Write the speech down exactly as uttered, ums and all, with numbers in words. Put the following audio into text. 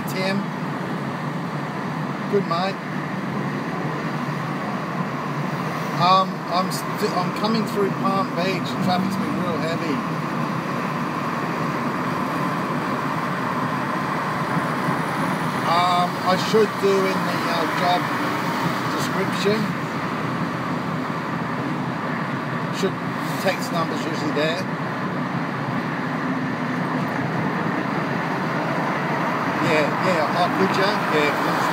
Tim. Good, mate. Um, I'm st I'm coming through Palm Beach. The traffic's been real heavy. Um, I should do in the uh, job description. Should text numbers usually there. Yeah, yeah. Oh, could you? Yeah.